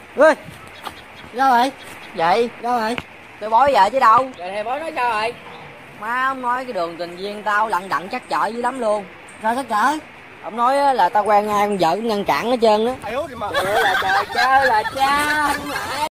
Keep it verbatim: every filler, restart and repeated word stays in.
Ui, sao vậy? Vậy Sao vậy? tôi bói vợ chứ đâu. Rồi thầy bói nói sao rồi? Má ông nói cái đường tình duyên tao lận đận chắc chở dữ lắm luôn. Sao chắc chở? Ông nói á, là tao quen ai con vợ cũng ngăn cản hết trơn á. Ủa là trời cha ơi là cha.